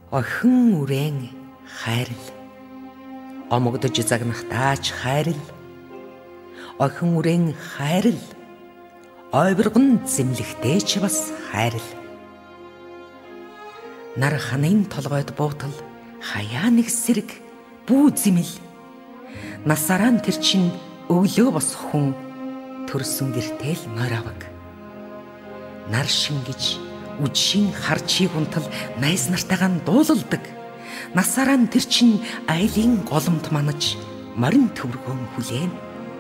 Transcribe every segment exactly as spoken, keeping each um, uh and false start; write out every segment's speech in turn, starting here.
Охин үрээн хайрал. Омогдож загнахтаач хайрал. Охин үрээн хайрал. Ойборгон зэмлэхтэй ч бас хайрал. Нар ханын толгойд буутал хаяа нэг сэрэг бүү зэмэл. Насарaan тэр чин өглөө босох хүн төрсөн гэртэл морь аваг. Нар шингэж үжийн харчийг унтал найз нартайгаа дуулалдаг. Насарaan тэр чин айлын голомт манаж морин төвргөөн хүлээн.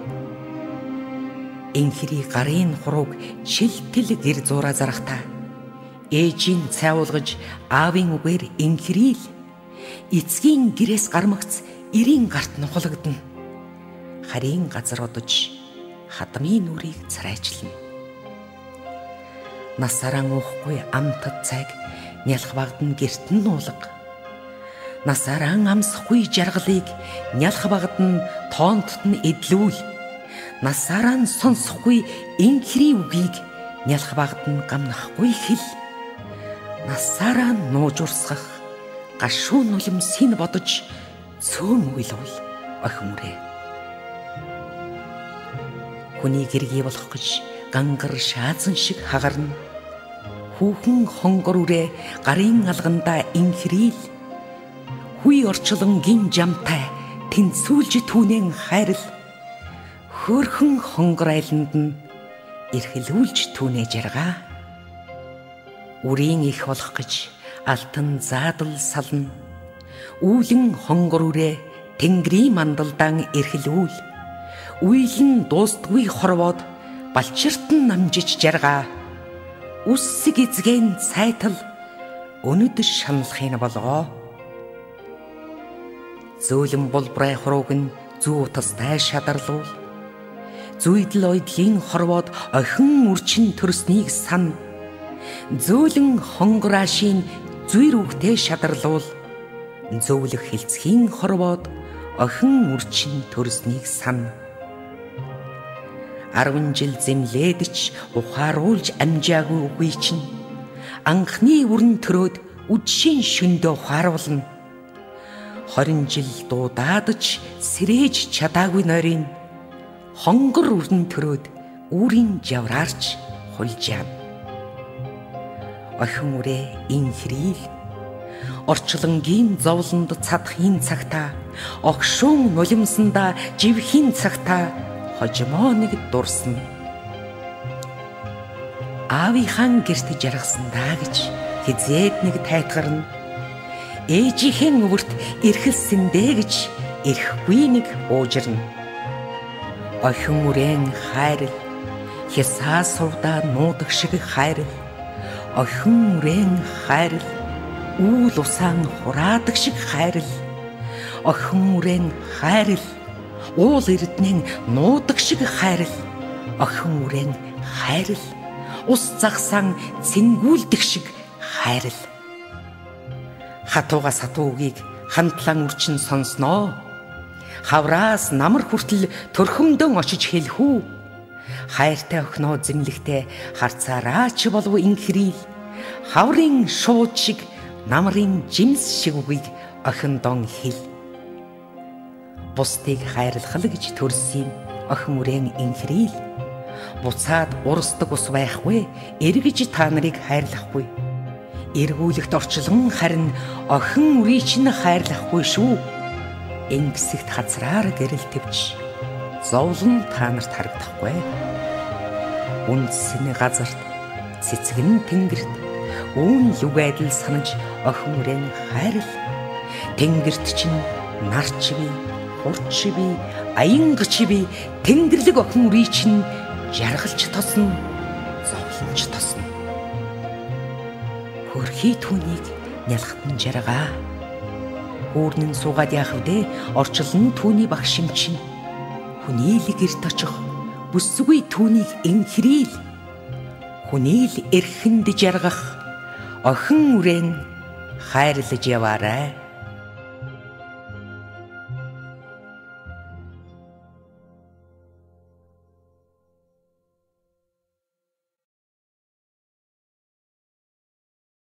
Энхри гарын хурууг шилтэл гэр зураа зарахтаа ээжийн цайвуулгаж аавын үгээр энхрийл эцгийн гэрээс гармагц эрийн гарт нухалгадна. Харийн газар одож хадмын нүрийг царайчлана. Насарaan уухгүй амтад цайг нялх багдан гертэн нуулга. Насарaan амсахгүй жаргалыг нялх багдан тоонтот нь эдлүүл. Насарaan сонсохгүй энхри үгийг нялх багдан гамнахгүй хэл. Насарaan нууж урсгах гашуу нулим син бодож цөөн уйлвал охин үрээ. Хүний гэргий болох гэж гангар шаазан шиг хагарна. Хүүхэн хонгор үрээ гарын алгандаа инхрийл. Хүй орчлон гин жамтай тэнцүүлж түүнэн хайрал. Хөөрхөн хонгор айланд нь эрхлүүлж түүнээ жаргаа. Үрийн их болох гэж алтан заадал сална. Үүлэн хонгор үрээ тэнгэрийн мандалдаан эрхлүүл. Үйлэн дуустгүй хорвоод балчиртан намжиж жаргаа. Үссэг эзгэн цайтал өнөд шаналхын болгоо. Зөөлөн болбрай хурууг нь зүү утастай шадарлуул. Зүйдэл ойдлын хорвоод охин үрчин төрснийг сан. Зөөлөн хонгораашийн зүйр үгтэй шадарлуул. Зөөлөх хилцхийн хорвоод охин үрчин төрснийг сан. Арван жил зэмлээдч ухааруулж амжаагүй үгүй чинь анхны үрэн төрөөд үдшийн шөндөө ухааруулна. Хорин жил дуудаадч сэрээж чадаагүй нойрын хонгор үрэн төрөөд үүрийн жавраарч хулжаана. Охин үрээ инхрийл. Орчлонгийн зовлонд цадхийн цагтаа огшуун нулимсандаа живхийн цагтаа хожимоо нэг дурсна. Аавынхаа гэрт жаргасандаа гэж хизээд нэг тайтгарна. Ээжийнхэн өвөрт эрхэлсэндээ гэж эрхгүй нэг уужирна. Охин үрээн хайрал. Хясаа сувдаа нуудаг шиг хайрал. Охин үрээн хайрал. Үүл усаан хураадаг шиг хайрал. Охин үрээн хайрал. Уул эрдэнэн нуудаг шиг хайрал. Охин үрээн хайрал. Ус загсан цэнгүүлдэг шиг хайрал. Хатууга сатуугийг хандлан үрчин сонсноо. Хавраас намар хүртэл төрхөмдөн очиж хэлхүү. Хайртай охиноо зэмлэхтэй харцаараа ч болов инхрийл. Хаврын шууд шиг намрын жимс шиг үгийг охиндон хэл. Бусдыг хайрлах л гэж төрсөн охин үрээн инхрийл. Буцаад урсдаг ус байхгүй, эргэж та нарыг хайрлахгүй. Эргүүлэгт орчлон харин охин үрий чинь хайрлахгүй шүү. Ингэсэгт хазраар гэрэл твч зовлон та нарт харагдахгүй. Үндсэний газарт цэцгэн тэнгэрт үүн лүгэдэл санаж охин үрээн хайрал. Тэнгэрт чинь нар чиви, хур чиви, аянга чиви тэнгэрлэг охин үрий чинь жаргалж тосно, зовлонч тосно. Хөрхий түүнийг нялхтан жаргаа. Хүүрнэн суугаад яах вэ? Орчлон түүний багш юм чинь. Хүний л гэрт очих бүсгүй түүнийг инхрийл. Хүний л эрхэнд жаргах охин үрээн хайрлаж яваарай.